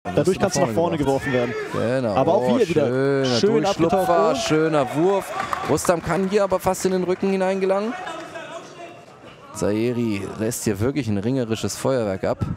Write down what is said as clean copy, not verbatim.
Dadurch kannst du nach vorne geworfen werden. Genau. Aber auch hier wieder schön abgetaucht. Schöner Wurf. Rustam kann hier aber fast in den Rücken hineingelangen. Zaeri lässt hier wirklich ein ringerisches Feuerwerk ab.